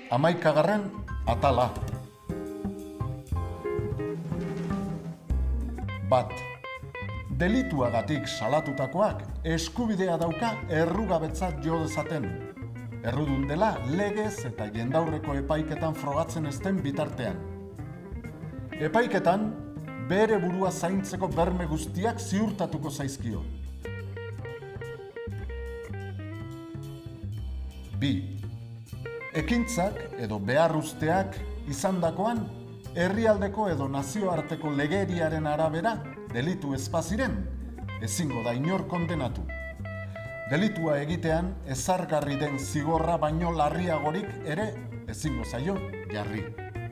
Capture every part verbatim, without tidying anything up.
Hamaikagarren atala. Bat. Delituagatik salatutakoak eskubidea dauka errugabetzat jo dezaten. Errudun dela legez eta jendaurreko epaiketan frogatzen ezten bitartean. Epaiketan, bere burua zaintzeko berme guztiak ziurtatuko zaizkio. Bi. Ekintzak edo beharruzteak izandakoan, herrialdeko edo nazioarteko legeriaren arabera delitu ez baziren, ezingo da inor kondenatu. Delitua egitean ezargarri den zigorra baino larriagorik ere ezingo zaio jarri.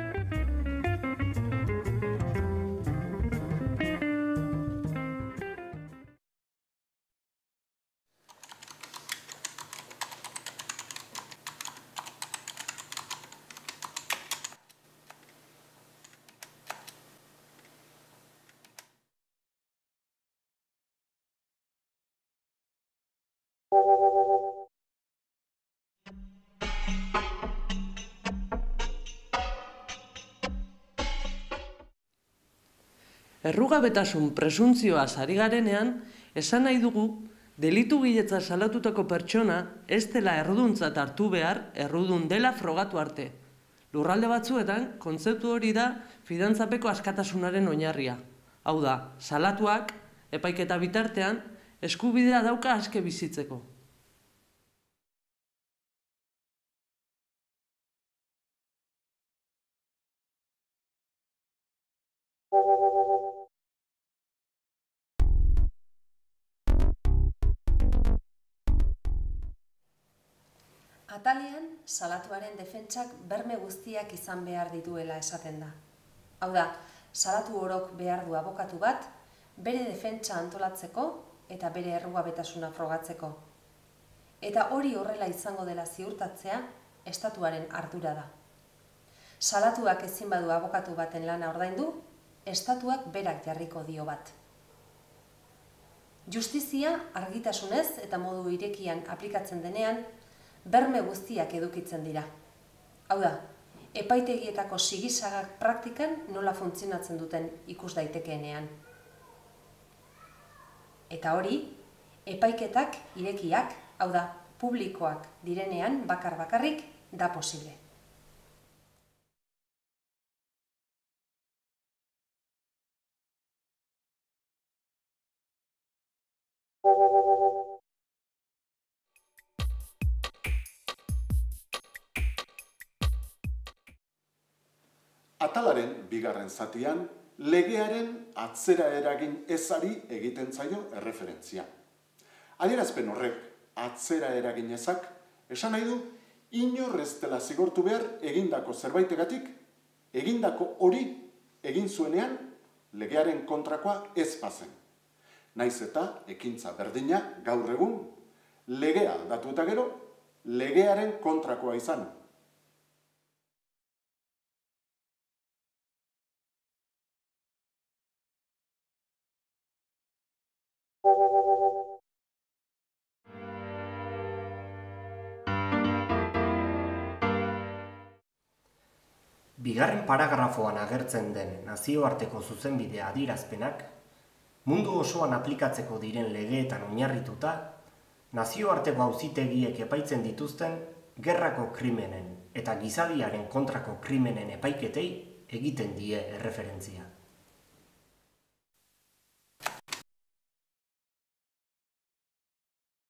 Errugabetasun presuntzioaz ari garenean, esan nahi dugu, delitu giletza salatutako pertsona ez dela erruduntzat hartu behar errudun dela frogatu arte. Lurralde batzuetan, kontzeptu hori da fidantzapeko askatasunaren oinarria. Hau da, salatuak, epaiketa bitartean, eskubidea dauka aske bizitzeko. Atalean, salatuaren defentsak berme guztiak izan behar dituela esaten da. Hau da, salatu orok behar du abokatu bat, bere defentsa antolatzeko eta bere errugabetasuna frogatzeko. Eta hori horrela izango dela ziurtatzea, estatuaren ardura da. Salatuak ezin badu abokatu baten lana ordaindu, estatuak berak jarriko dio bat. Justizia argitasunez eta modu irekian aplikatzen denean, berme guztiak edukitzen dira. Hau da, epaitegietako sigisagak praktikan nola funtzionatzen duten ikus daitekeenean. Eta hori, epaiketak irekiak, hau da, publikoak direnean bakar-bakarrik da posible. Atalaren bigarren zatian, legearen atzera eragin ezari egiten zaio erreferentzia. Adierazpen horrek atzera eragin ezak, esan nahi du, inor ez dela zigortu behar egindako zerbaitegatik, egindako hori egin zuenean legearen kontrakoa ez bazen. Naiz eta ekintza berdina gaur egun, legea aldatu eta gero, legearen kontrakoa izan. Bigarren paragrafoan agertzen den nazioarteko zuzenbidea adierazpenak, mundu osoan aplikatzeko diren legeetan oinarrituta, nazioarteko auzitegiek epaitzen dituzten gerrako krimenen eta gizadiaren kontrako krimenen epaiketei egiten die erreferentzia.